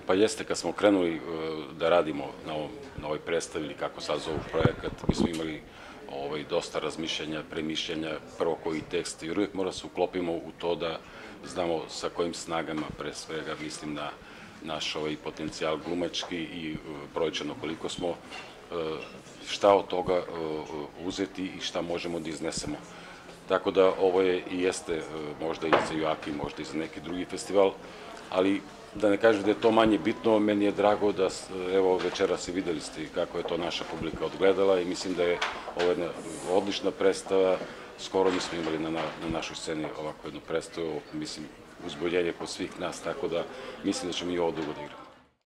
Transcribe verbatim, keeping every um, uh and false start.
Pa jeste, kad smo krenuli da radimo na ovoj predstavi, ili kako sad zovu projekat, mi smo imali dosta razmišljanja, premišljanja, prvo koji tekst, jer uvijek mora se uklopimo u to da znamo sa kojim snagama, pre svega mislim na naš potencijal glumački i brojčano koliko smo, šta od toga uzeti i šta možemo da iznesemo. Tako da ovo je i jeste možda i za Joakim, možda i za neki drugi festival, ali da ne kažem da je to manje bitno, meni je drago da, evo, večeras i videli ste kako je to naša publika odgledala i mislim da je ovo jedna odlična predstava, skoro nismo imali na našoj sceni ovakvu jednu predstavu, mislim, uzboljenje kod svih nas, tako da mislim da ćemo i ovo dugo da igramo.